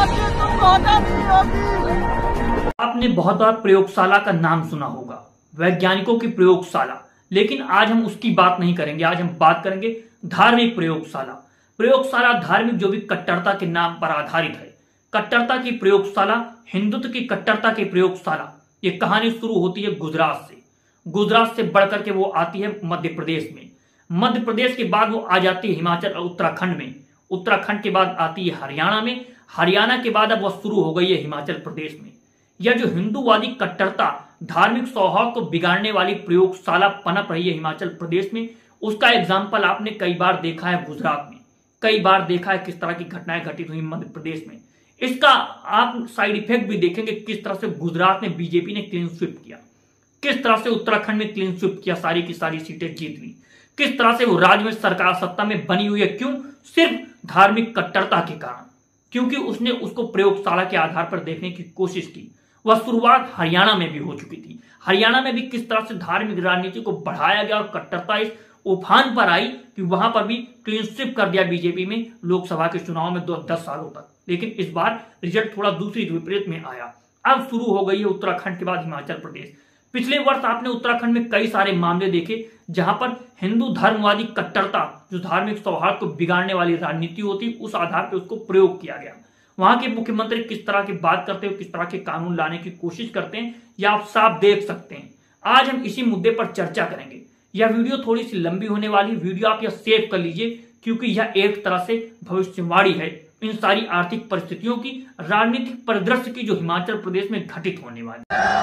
आपने बहुत बार प्रयोगशाला का नाम सुना होगा, वैज्ञानिकोों की प्रयोगशाला, लेकिन आज हम उसकी बात नहीं करेंगे। आज हम बात करेंगे धार्मिक प्रयोगशाला। प्रयोगशाला धार्मिक जो भी कट्टरता के नाम पर आधारित है, कट्टरता की प्रयोगशाला, हिंदुत्व की कट्टरता की प्रयोगशाला। ये कहानी शुरू होती है गुजरात से। गुजरात से बढ़कर के वो आती है मध्य प्रदेश में। मध्य प्रदेश के बाद वो आ जाती है हिमाचल और उत्तराखंड में। उत्तराखंड के बाद आती है हरियाणा में। हरियाणा के बाद अब वह शुरू हो गई है हिमाचल प्रदेश में। यह जो हिंदूवादी कट्टरता, धार्मिक सौहार्द को बिगाड़ने वाली प्रयोगशाला पनप रही है हिमाचल प्रदेश में, उसका एग्जाम्पल आपने कई बार देखा है गुजरात में। कई बार देखा है किस तरह की घटनाएं घटित हुई मध्य प्रदेश में। इसका आप साइड इफेक्ट भी देखेंगे, किस तरह से गुजरात में बीजेपी ने क्लीन स्वीप किया, किस तरह से उत्तराखंड में क्लीन स्वीप किया, सारी की सारी सीटें जीत ली, किस तरह से वो राज्य में सरकार सत्ता में बनी हुई है। क्यों? सिर्फ धार्मिक कट्टरता के कारण, क्योंकि उसने उसको प्रयोगशाला के आधार पर देखने की कोशिश की। वह शुरुआत हरियाणा में भी हो चुकी थी। हरियाणा में भी किस तरह से धार्मिक राजनीति को बढ़ाया गया और कट्टरता इस उफान पर आई कि वहां पर भी क्लीन स्वीप कर दिया बीजेपी में लोकसभा के चुनाव में 10 सालों तक। लेकिन इस बार रिजल्ट थोड़ा दूसरी विपरीत में आया। अब शुरू हो गई है उत्तराखंड के बाद हिमाचल प्रदेश। पिछले वर्ष आपने उत्तराखंड में कई सारे मामले देखे जहां पर हिंदू धर्मवादी कट्टरता, जो धार्मिक सौहार्द को बिगाड़ने वाली राजनीति होती, उस आधार पर उसको प्रयोग किया गया। वहां के मुख्यमंत्री किस तरह की बात करते हो, किस तरह के कानून लाने की कोशिश करते हैं, यह आप साफ देख सकते हैं। आज हम इसी मुद्दे पर चर्चा करेंगे। यह वीडियो थोड़ी सी लंबी होने वाली वीडियो, आप यह सेव कर लीजिए, क्योंकि यह एक तरह से भविष्यवाणी है इन सारी आर्थिक परिस्थितियों की, राजनीतिक परिदृश्य की, जो हिमाचल प्रदेश में घटित होने वाली।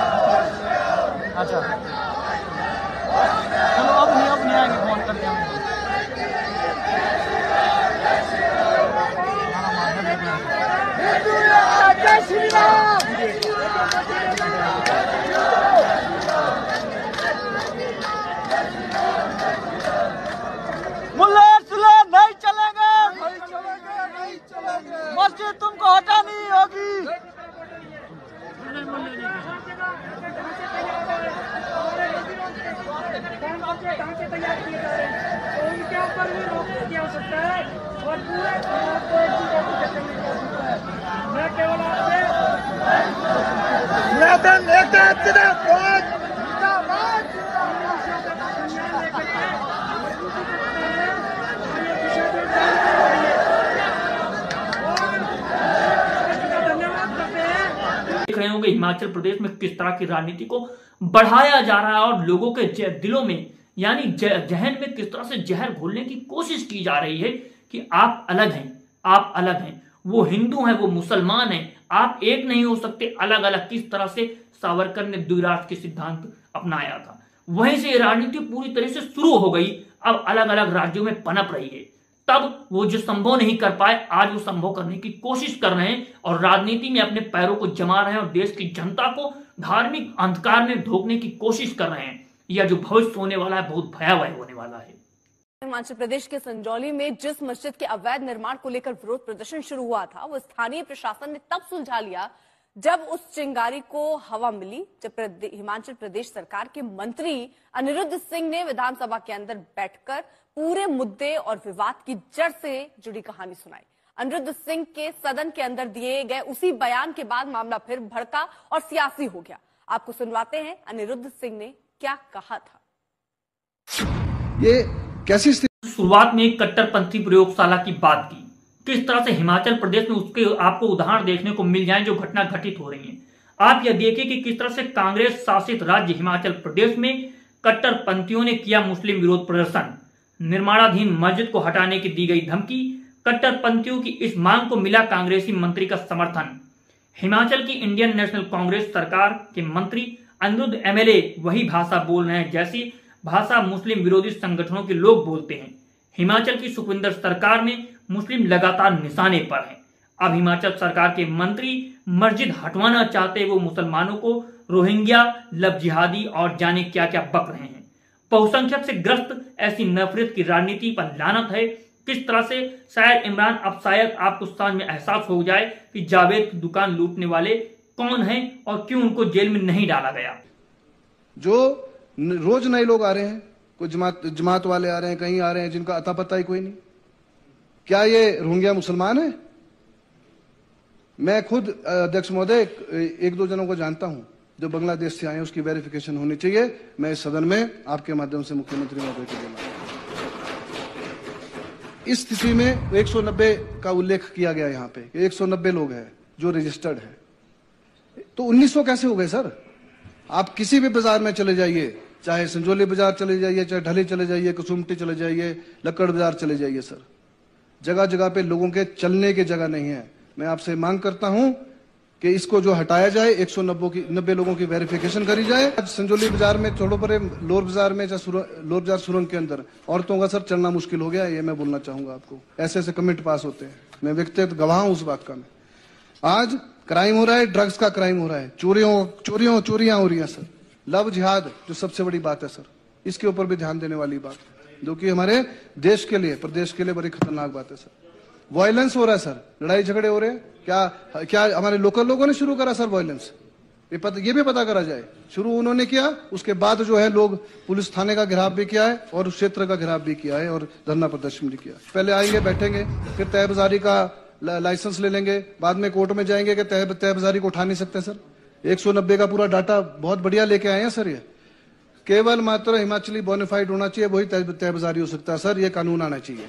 अच्छा चलो अब नहीं आएंगे, फोन करके हम जय श्री राम। नहीं चलेगा, मस्जिद तुमको हटानी होगी। ढांचे तैयार किए जा रहे हैं तो उनके ऊपर भी रोक दिया हो सकता है और पूरे मैं केवल आपसे देख रहे होंगे हिमाचल प्रदेश में किस तरह की राजनीति को बढ़ाया जा रहा है और लोगों के दिलों में, यानी जहन में किस तरह से जहर घोलने की कोशिश की जा रही है कि आप अलग हैं, आप अलग हैं, वो हिंदू हैं, वो मुसलमान हैं, आप एक नहीं हो सकते, अलग अलग। किस तरह से सावरकर ने द्विराष्ट्र के सिद्धांत अपनाया था, वहीं से राजनीति पूरी तरह से शुरू हो गई। अब अलग अलग राज्यों में पनप रही है। तब वो जो संभव नहीं कर पाए, आज वो संभव करने की कोशिश कर रहे हैं और राजनीति में अपने पैरों को जमा रहे हैं और देश की जनता को धार्मिक अंधकार में ढोकने की कोशिश कर रहे हैं। यह जो भविष्य होने वाला है बहुत भयावह होने वाला है। हिमाचल प्रदेश के संजौली में जिस मस्जिद के अवैध निर्माण को लेकर विरोध प्रदर्शन शुरू हुआ था, वो स्थानीय प्रशासन ने तब सुलझा लिया जब उस चिंगारी को हवा मिली, जब हिमाचल प्रदेश सरकार के मंत्री अनिरुद्ध सिंह ने विधानसभा के अंदर बैठकर पूरे मुद्दे और विवाद की जड़ से जुड़ी कहानी सुनाई। अनिरुद्ध सिंह के सदन के अंदर दिए गए उसी बयान के बाद मामला फिर भड़का और सियासी हो गया। आपको सुनवाते हैं अनिरुद्ध सिंह ने क्या कहा था। ये कैसी शुरुआत में एक कट्टरपंथी प्रयोगशाला की बात की, किस तरह से हिमाचल प्रदेश में उसके आपको उदाहरण देखने को मिल जाए जो घटना घटित हो रही है। आप यह देखिए कि किस तरह से कांग्रेस शासित राज्य हिमाचल प्रदेश में कट्टरपंथियों ने किया मुस्लिम विरोध प्रदर्शन, निर्माणाधीन मस्जिद को हटाने की दी गई धमकी, कट्टरपंथियों की इस मांग को मिला कांग्रेसी मंत्री का समर्थन। हिमाचल की इंडियन नेशनल कांग्रेस सरकार के मंत्री अनिरुद्ध एमएलए वही भाषा बोल रहे हैं जैसी भाषा मुस्लिम विरोधी संगठनों के लोग बोलते हैं। हिमाचल की सुखविंदर सरकार में मुस्लिम लगातार निशाने पर हैं। अब हिमाचल सरकार के मंत्री मस्जिद हटवाना चाहते वो मुसलमानों को रोहिंग्या, लव जिहादी और जाने क्या क्या बक रहे हैं। बहुसंख्यक से ग्रस्त ऐसी नफरत की राजनीति पर लानत है। किस तरह से शायद इमरान, अब शायद आपको समझ में एहसास हो जाए कि जावेद की दुकान लूटने वाले कौन हैं और क्यों उनको जेल में नहीं डाला गया। जो रोज नए लोग आ रहे हैं, कोई जमात वाले आ रहे हैं, कहीं आ रहे हैं जिनका अता पता ही कोई नहीं। क्या ये रोहिंग्या मुसलमान है? मैं खुद अध्यक्ष महोदय एक दो जनों को जानता हूं जो बांग्लादेश से आए, उसकी वेरिफिकेशन होनी चाहिए। मैं इस सदन में आपके माध्यम से मुख्यमंत्री महोदय को देना। इस स्थिति में 190 का उल्लेख किया गया यहाँ पे, 190 लोग हैं जो रजिस्टर्ड है, तो 1900 कैसे हो गए सर? आप किसी भी बाजार में चले जाइए, चाहे संजौली बाजार चले जाइए, चाहे ढली चले जाइए, कसुमटी चले जाइए, लक्कड़ बाजार चले जाइए सर, जगह जगह पे लोगों के चलने की जगह नहीं है। मैं आपसे मांग करता हूं कि इसको जो हटाया जाए, 190 लोगों की वेरिफिकेशन करी जाए। आज संजौली बाजार में छोड़ो पर लोर बाजार में, लोर बाजार सुरंग के अंदर औरतों का सर चलना मुश्किल हो गया, ये मैं बोलना चाहूंगा आपको। ऐसे ऐसे कमेंट पास होते हैं, मैं व्यक्तिगत गवाह हूं उस बात का। मैं आज क्राइम हो रहा है, ड्रग्स का क्राइम हो रहा है, चोरियां हो रही हैं सर। लव जिहाद जो सबसे बड़ी बात है सर, इसके ऊपर भी ध्यान देने वाली बात है, जो कि हमारे देश के लिए, प्रदेश के लिए बड़ी खतरनाक बात है सर। वायलेंस हो रहा है सर, लड़ाई झगड़े हो रहे हैं। क्या हमारे लोकल लोगों ने शुरू करा सर वायलेंस? ये भी पता करा जाए। शुरू उन्होंने किया, उसके बाद जो है लोग पुलिस थाने का घेराव भी किया है और उस क्षेत्र का घेराव भी किया है और धरना प्रदर्शन भी किया। पहले आएंगे, बैठेंगे, फिर तहबाजारी का लाइसेंस ले लेंगे, बाद में कोर्ट में जाएंगे कि तहबाजारी को उठा नहीं सकते सर। 190 का पूरा डाटा बहुत बढ़िया लेके आए हैं सर। ये केवल मात्र हिमाचली बोनाफाइड होना चाहिए, वही तहबाजारी हो सकता है सर। ये कानून आना चाहिए,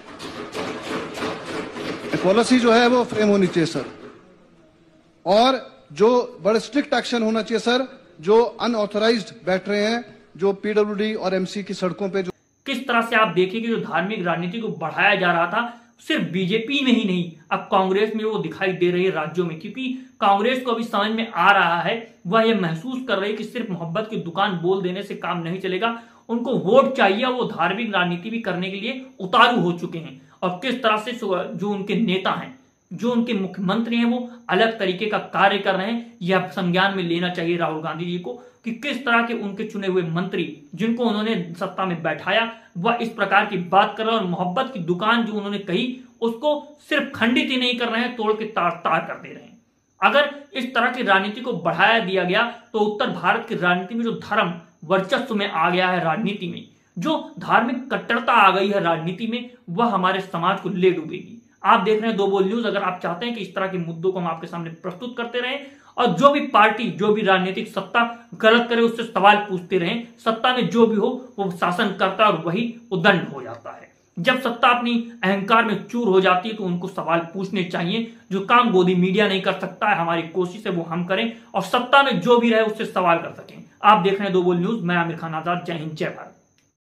पॉलिसी जो है वो फ्रेम होनी चाहिए सर, और जो बड़े स्ट्रिक्ट एक्शन होना चाहिए सर, जो अनऑथराइज्ड बैठ रहे हैं, जो पीडब्ल्यूडी और एमसी की सड़कों पे। जो किस तरह से आप देखिए कि जो धार्मिक राजनीति को बढ़ाया जा रहा था, सिर्फ बीजेपी में ही नहीं, अब कांग्रेस में वो दिखाई दे रही है राज्यों में, क्योंकि कांग्रेस को अभी समझ में आ रहा है, वह ये महसूस कर रही है कि सिर्फ मोहब्बत की दुकान बोल देने से काम नहीं चलेगा, उनको वोट चाहिए। वो धार्मिक राजनीति भी करने के लिए उतारू हो चुके हैं। और किस तरह से जो उनके नेता हैं, जो उनके मुख्यमंत्री हैं, वो अलग तरीके का कार्य कर रहे हैं। यह संज्ञान में लेना चाहिए राहुल गांधी जी को कि किस तरह के उनके चुने हुए मंत्री, जिनको उन्होंने सत्ता में बैठाया, वह इस प्रकार की बात कर रहे हैं। और मोहब्बत की दुकान जो उन्होंने कही, उसको सिर्फ खंडित ही नहीं कर रहे हैं, तोड़ के तार तार कर दे रहे हैं। अगर इस तरह की राजनीति को बढ़ाया दिया गया तो उत्तर भारत की राजनीति में जो धर्म वर्चस्व में आ गया है, राजनीति में जो धार्मिक कट्टरता आ गई है राजनीति में, वह हमारे समाज को ले डूबेगी। आप देख रहे हैं दो बोल न्यूज। अगर आप चाहते हैं कि इस तरह के मुद्दों को हम आपके सामने प्रस्तुत करते रहें और जो भी पार्टी, जो भी राजनीतिक सत्ता गलत करे उससे सवाल पूछते रहें, सत्ता में जो भी हो वो शासन करता और वही उदंड हो जाता है। जब सत्ता अपनी अहंकार में चूर हो जाती है तो उनको सवाल पूछने चाहिए, जो काम गोदी मीडिया नहीं कर सकता है। हमारी कोशिश है वो हम करें और सत्ता में जो भी रहे उससे सवाल कर सकें। आप देख रहे हैं दो बोल न्यूज, मैं आमिर खान आजाद। जय हिंद, जय भारत।